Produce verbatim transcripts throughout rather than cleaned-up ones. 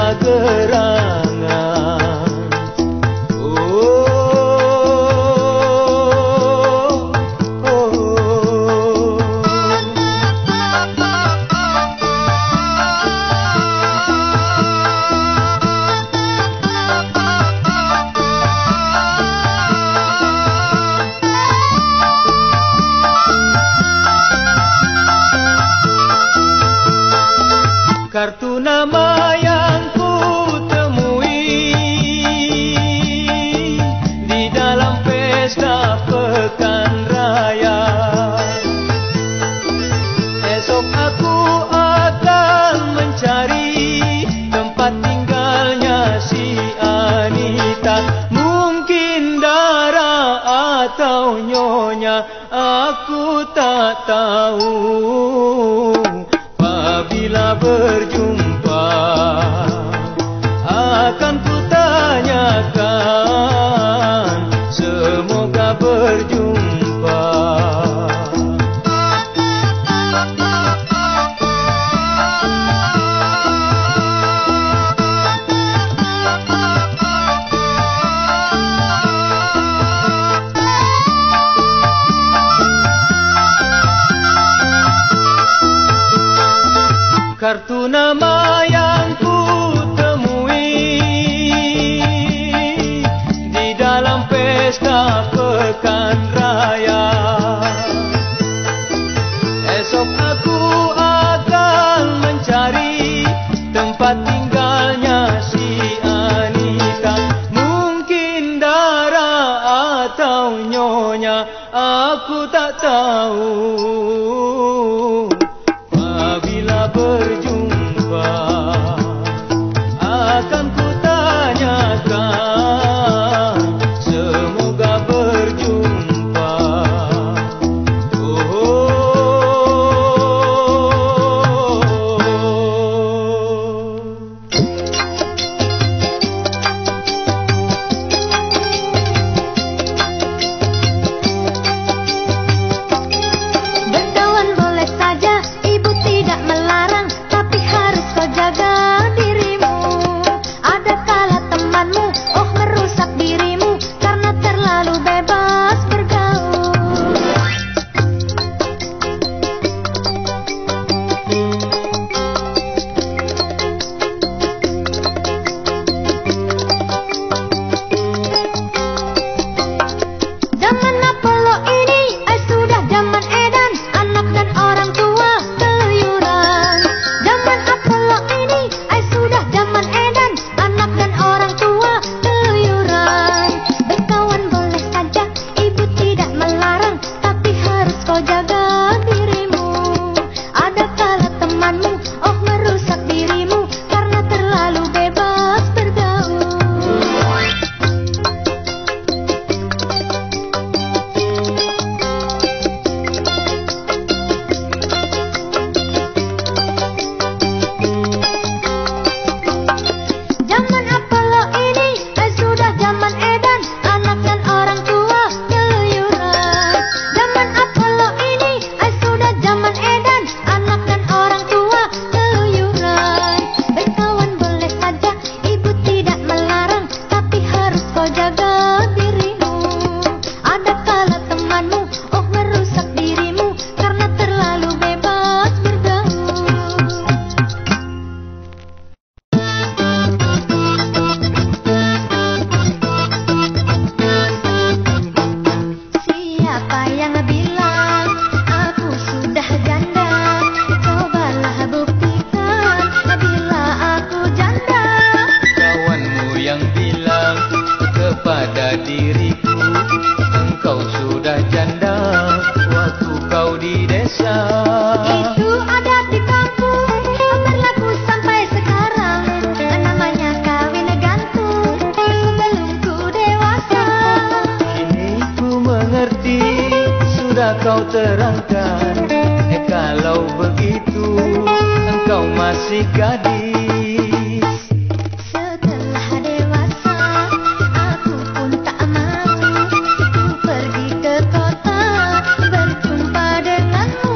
gerangan. Oh, oh, oh. Kartu nama yang ku temui di dalam pesta pekan raya. Esok aku akan mencari tempat tinggalnya si Anita. Mungkin Dara atau Nyonya, aku tak tahu. Bila berjumpa akan ku tanyakan, semoga berjumpa. Kartu nama yang ku temui di dalam pesta pekan raya. Esok aku akan mencari tempat tinggalnya si Anita. Mungkin Dara atau Nyonya, aku tak tahu. Bila berjumpa akan ku tanyakan, semoga berjumpa. Oh, oh, oh. Berkawan boleh saja, ibu tidak melarang, tapi harus kau jaga dirimu. Ada kala temanmu, oh merusak dirimu, karena terlalu bebas bergaul. Zaman Apollo ini, eh sudah zaman edan, anak dan orang tua keluyuran. Zaman Apollo ini, eh sudah zaman edan, anak dan orang tua keluyuran. Berkawan boleh saja, ibu tidak melarang, tapi harus kau jaga dirimu. Ada kala temanmu, oh merusak dirimu, karena terlalu bebas bergaul. Zaman Apollo ini, eh sudah zaman edan, anak dan orang tua keluyuran. Zaman Apollo ini, eh sudah zaman edan, anak dan orang tua keluyuran. Berkawan boleh saja, ibu tidak melarang, tapi harus kau jaga dirimu. Ada kala temanmu, oh merusak dirimu, karena terlalu bebas bergaul. Siapa yang bilang aku sudah janda? Cobalah buktikan bila aku janda. Kawanmu yang bilang kepada diriku, engkau sudah janda waktu kau di desa. Itu ada di kampung, berlaku sampai sekarang. Namanya kawin gantung, sebelum ku dewasa. Kini ku mengerti, sudah kau terangkan. Eh kalau begitu, engkau masih gadis. Setelah dewasa, aku pun tak mau. Ku pergi ke kota, berjumpa denganmu.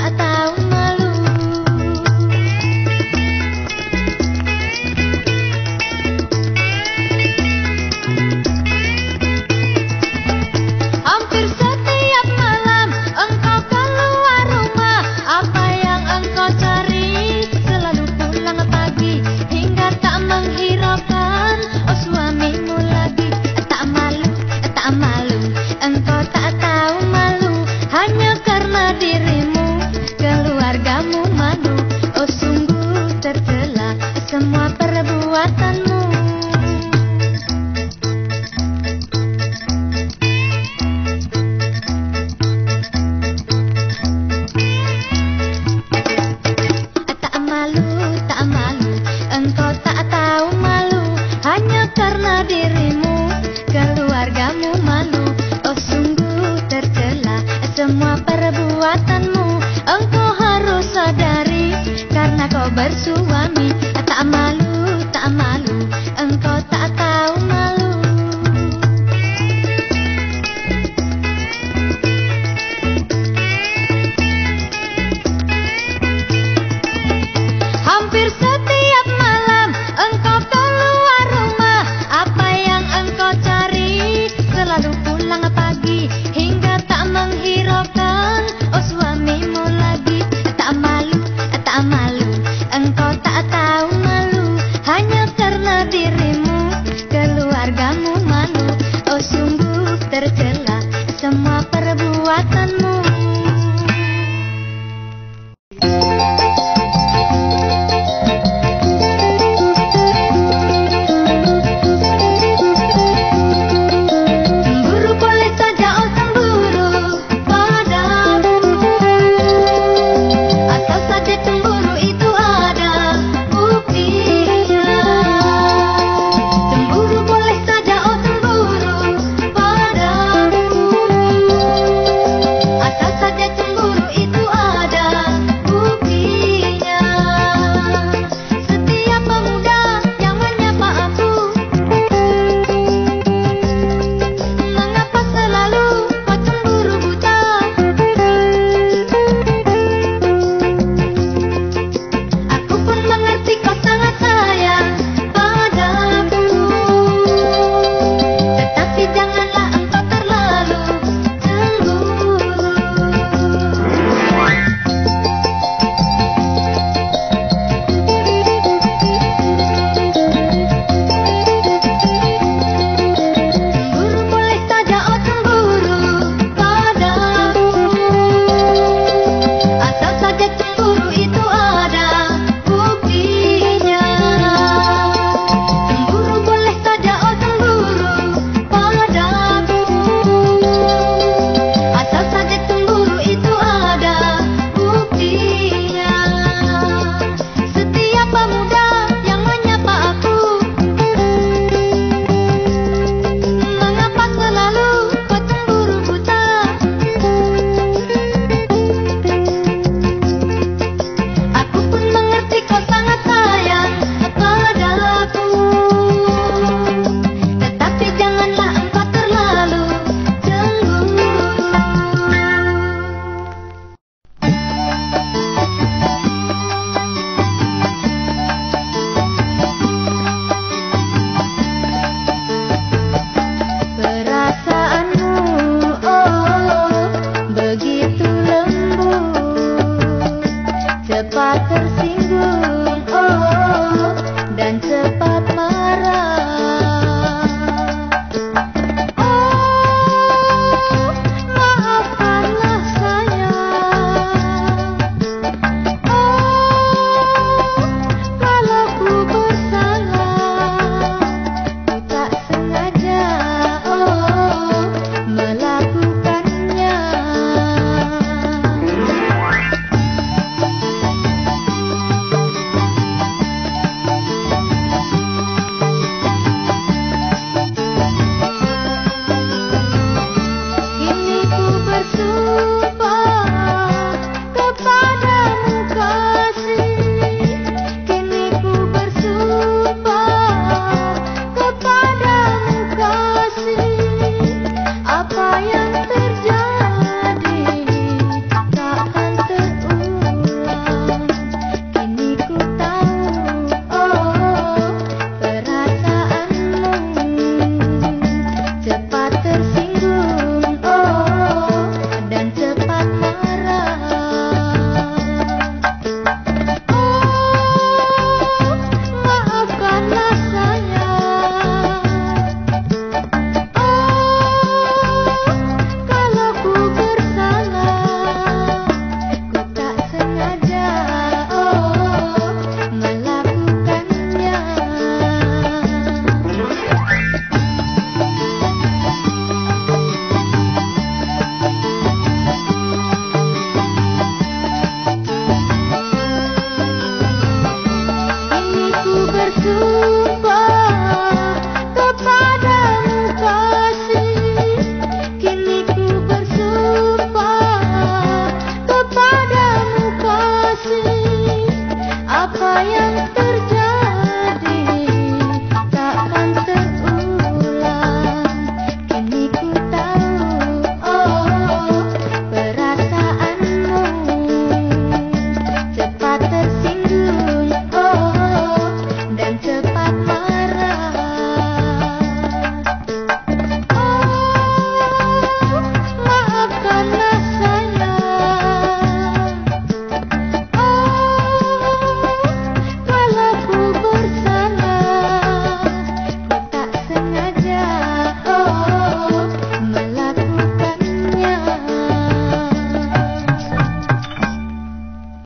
tak tahu